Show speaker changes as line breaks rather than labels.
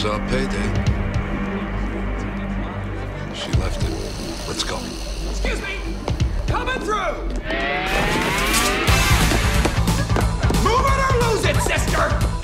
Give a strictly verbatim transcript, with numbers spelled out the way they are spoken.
was our payday. She left it. Let's go.
Excuse me! Coming through! Move it or lose it, sister!